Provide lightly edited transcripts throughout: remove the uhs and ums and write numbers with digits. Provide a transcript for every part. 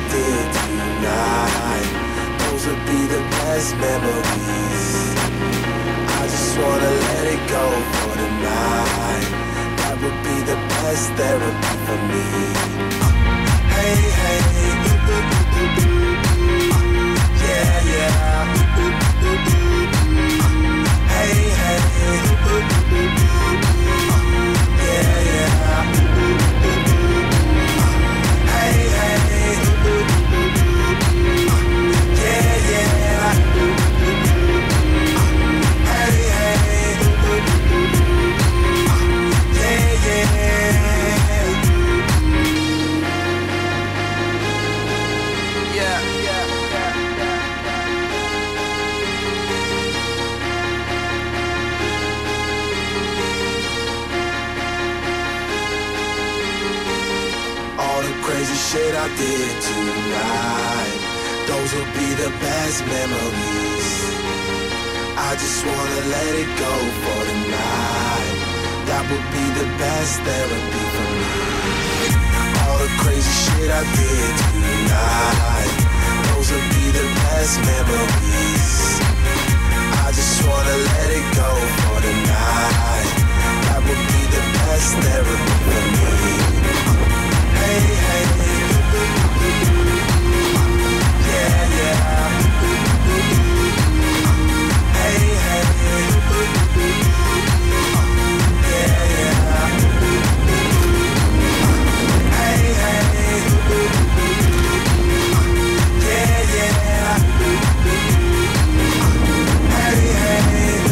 did tonight, those would be the best memories. I just wanna let it go for tonight. That would be the best therapy for me. Hey, hey, yeah, yeah. Hey, hey, yeah, yeah. Hey, hey, yeah, yeah. Hey, hey, yeah, yeah. All the crazy shit I did tonight, those will be the best memories. I just wanna let it go for tonight. That would be the best therapy for me. All the crazy shit I did tonight, those will be the best memories. I just wanna let it go for tonight. That would be the best therapy for me. Hey, hey, yeah, yeah. Hey, hey, yeah, yeah. Hey, hey, yeah, yeah. Hey, hey,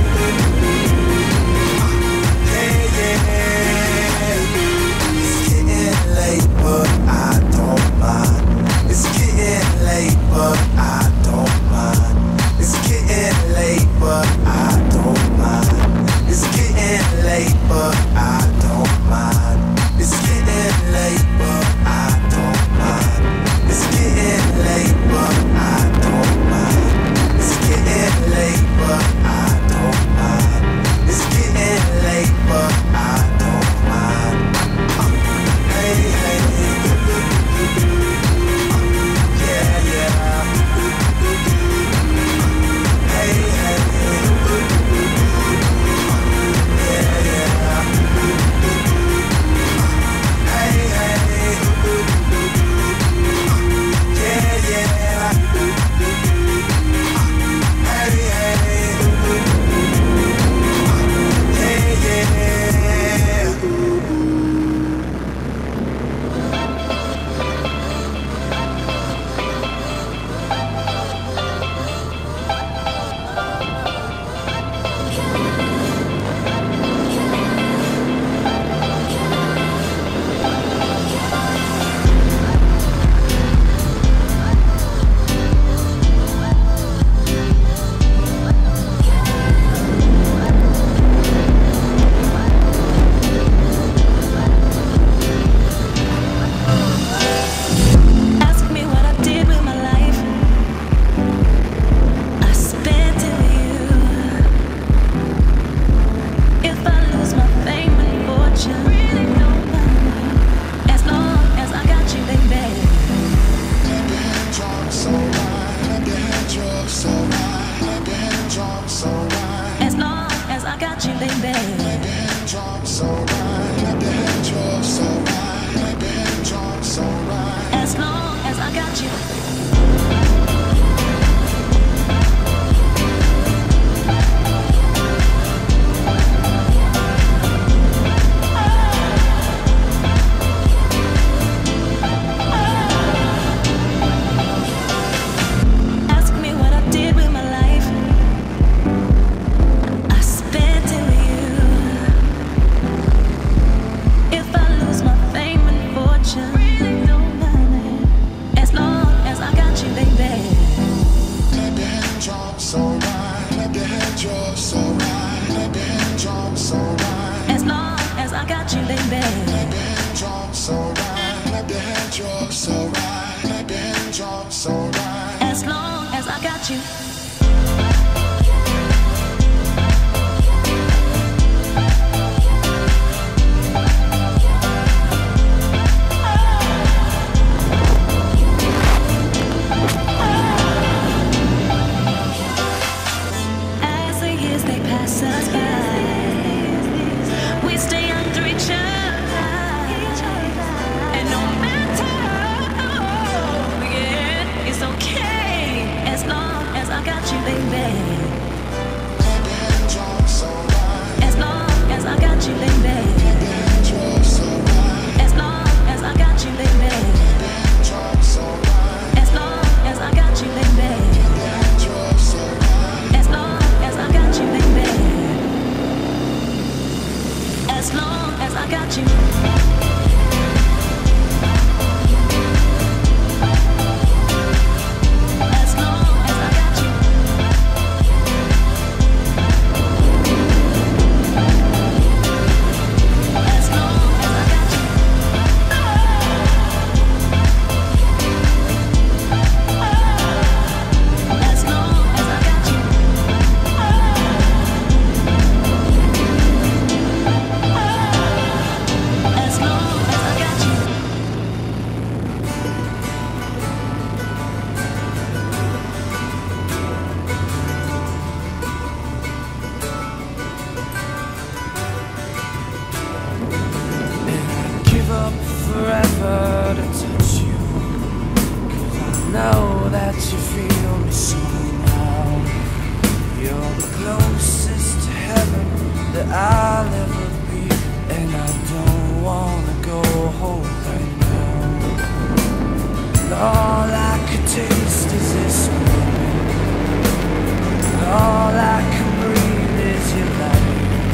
yeah, yeah. It's getting late, but I don't mind. It's getting late, but I don't mind. It's getting late, but I don't mind. It's getting late, but I don't mind. It's getting late, but I don't mind. It's getting late, but I don't mind. It's getting late, but I don't mind. It's getting late, but I don't mind. Hey, hey, yeah, yeah. Hey, hey, yeah, yeah. Hey, hey, yeah, yeah. Hey, hey, yeah, yeah. Ask me what I did with my life. I spent it with you. If I lose my fame and fortune, really don't matter. As long as I got you, baby. As long as I got you, baby. As long as I got you. Ask me what I did with my life. I spent it with you. If I lose my fame and fortune, really don't matter. As long as I got you, baby. As long as I got you, baby. As long as I got you. never to touch you, 'cause I know that you feel me somehow. You're the closest to heaven that I'll ever be, and I don't wanna go home right now. And all I could taste is this moment, and all I can breathe is your light.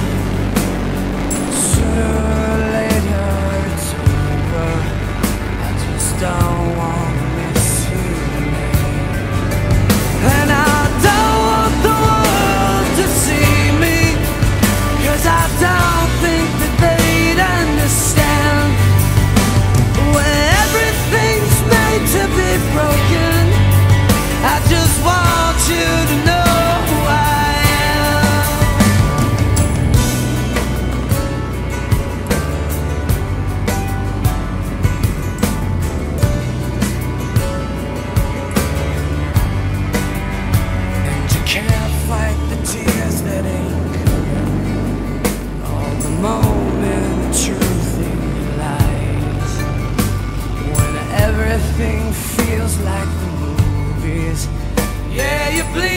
Sooner or later it's over, I just don't wanna miss you tonight. And I don't want the world to see me, 'cause I don't think that they'd understand. When everything's made to be broken, I just want you to know who I am. And you can't fight the tears that ain't coming, all the moment the truth in your lies. When everything feels like the movies, yeah, you bleed.